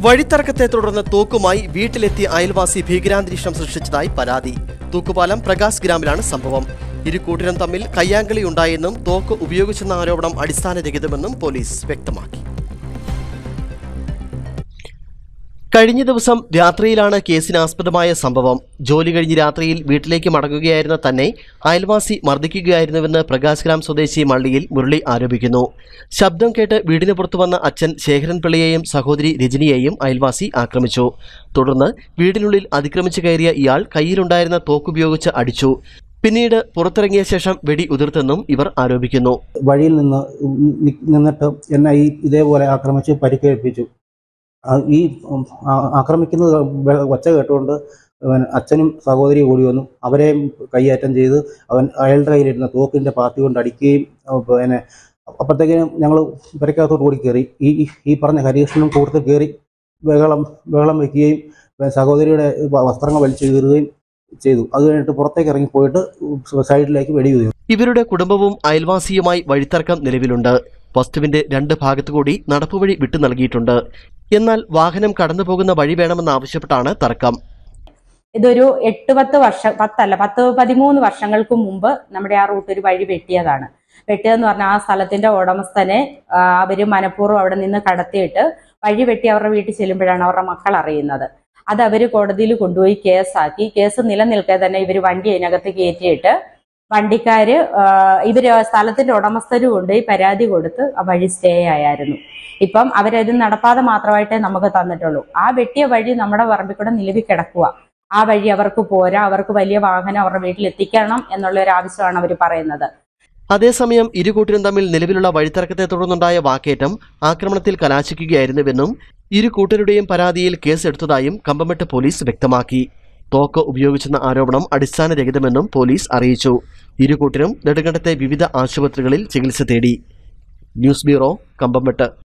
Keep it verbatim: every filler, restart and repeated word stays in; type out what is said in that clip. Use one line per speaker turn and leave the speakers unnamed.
വഴിത്തർക്കത്തെ തുടർന്ന് തോക്കുമായി വീട്ടിലെത്തിയ അയൽവാസി ഭീകരാന്തരീക്ഷം സൃഷ്ടിച്ചതായി പരാതി. തൂക്കുപാലം പ്രകാശ് ഗ്രാമിലാണ് സംഭവം. ഇരു കൂട്ടരും തമ്മിൽ കയ്യാങ്കളിയുണ്ടായെന്നും തോക്ക് ഉപയോഗിച്ചെന്ന ആരോപണം അടിസ്ഥാനരഹിതമെന്നും പോലീസ് വ്യക്തമാക്കി. കഴിഞ്ഞ ദിവസം രാത്രിയിലാണ് കേസിനാസ്പദമായ സംഭവം. ജോലി കഴിഞ്ഞ് രാത്രിയിൽ വീട്ടിലേക്ക് മടങ്ങുകയായിരുന്ന തന്നെ അയൽവാസി മർദ്ദിക്കുകയായിരുന്നുവെന്ന് പ്രകാശ് ഗ്രാം സ്വദേശി മള്ളിയിൽ മുരളി ആരോപിക്കുന്നു. ശബ്ദം കേട്ട് വീടിന് പുറത്തു വന്ന അച്ഛൻ ശേഖരൻ പിള്ളയെയും സഹോദരി രജനിയെയും അയൽവാസി ആക്രമിച്ചു. തുടർന്ന് വീടിനുള്ളിൽ അതിക്രമിച്ചു കയറിയ ഇയാൾ കയ്യിലുണ്ടായിരുന്ന തോക്കുപയോഗിച്ച് അടിച്ചു. പിന്നീട് പുറത്തിറങ്ങിയ ശേഷം വെടി ഉതിർത്തെന്നും ഇവർ ആരോപിക്കുന്നു.
വഴിയിൽ നിന്ന് നിന്നിട്ട് എന്നെ ഈ ഇതേപോലെ ആക്രമിച്ച് പരിക്കേൽപ്പിച്ചു. ഈ ആക്രമിക്കുന്നത് ഒച്ച കേട്ടുകൊണ്ട് അച്ഛനും സഹോദരിയും കൂടി വന്നു. അവരെയും കൈയേറ്റം ചെയ്ത് അവൻ അയാളുടെ കയ്യിലിരുന്ന തോക്കിൻ്റെ പാത്തി കൊണ്ട് അടിക്കുകയും പിന്നെ അപ്പോഴത്തേക്കിനും ഞങ്ങൾ പെരക്കകത്തോട്ട് ഓടി കയറി. ഈ ഈ പറഞ്ഞ ഹരീഷനും കൂടുതൽ കയറി ബഹളം ബഹളം വയ്ക്കുകയും സഹോദരിയുടെ വസ്ത്രങ്ങൾ വലിച്ചു കീറുകയും ചെയ്തു. അത് കഴിഞ്ഞിട്ട് പുറത്തേക്ക് ഇറങ്ങിപ്പോയിട്ട് സൈഡിലേക്ക് വെടിയുതിർന്നു.
ഇവരുടെ കുടുംബവും അയൽവാസിയുമായി വഴിത്തർക്കം നിലവിലുണ്ട്. വസ്തുവിന്റെ രണ്ട് ഭാഗത്തുകൂടി നടപ്പുവഴി വിട്ടു നൽകിയിട്ടുണ്ട്. എന്നാൽ വാഹനം കടന്നു പോകുന്ന വഴി വേണമെന്നാവശ്യപ്പെട്ടാണ് തർക്കം.
ഇതൊരു എട്ട് പത്ത് വർഷം പത്തല്ല പത്ത് പതിമൂന്ന് വർഷങ്ങൾക്ക് മുമ്പ് നമ്മുടെ ആ റൂട്ട് ഒരു വഴി വെട്ടിയതാണ്. വെട്ടിയതെന്ന് പറഞ്ഞാൽ ആ സ്ഥലത്തിന്റെ ഉടമസ്ഥനെ അവര് മനഃപൂർവ്വം അവിടെ നിന്ന് കടത്തിയിട്ട് വഴി വെട്ടി അവരുടെ വീട്ടിൽ ചെല്ലുമ്പോഴാണ് അവരുടെ മക്കൾ അറിയുന്നത്. അത് അവര് കോടതിയിൽ കൊണ്ടുപോയി കേസാക്കി. കേസ് നിലനിൽക്കെ തന്നെ ഇവര് വണ്ടി അതിനകത്ത് കയറ്റിയിട്ട് വണ്ടിക്കാര് ഇവര് സ്ഥലത്തിന്റെ ഉടമസ്ഥരും കൊണ്ട് ഈ പരാതി കൊടുത്ത് ആ വഴി സ്റ്റേ ആയിരുന്നു. ഇപ്പം അവരത് നടപ്പാതെ മാത്രമായിട്ടേ നമുക്ക് തന്നിട്ടുള്ളൂ. ആ വെട്ടിയ വഴി നമ്മുടെ പറമ്പിൽ കൂടെ നിലവിൽ കിടക്കുക. ആ വഴി അവർക്ക് പോരാ, അവർക്ക് വലിയ വാഹനം അവരുടെ വീട്ടിൽ എത്തിക്കണം എന്നുള്ള ഒരു ആവശ്യമാണ് അവർ പറയുന്നത്.
അതേസമയം ഇരുകൂട്ടരും തമ്മിൽ നിലവിലുള്ള വഴിത്തർക്കത്തെ തുടർന്നുണ്ടായ വാക്കേറ്റം ആക്രമണത്തിൽ കലാശിക്കുകയായിരുന്നുവെന്നും ഇരു കൂട്ടരുടെയും പരാതിയിൽ കേസെടുത്തതായും കമ്പമെട്ട് പോലീസ് വ്യക്തമാക്കി. തോക്ക് ഉപയോഗിച്ചെന്ന ആരോപണം അടിസ്ഥാനരഹിതമെന്നും പോലീസ് അറിയിച്ചു. ഇരുകൂട്ടരും നെടുങ്കണ്ടത്തെ വിവിധ ആശുപത്രികളിൽ ചികിത്സ തേടി. News bureau, Kambammettu.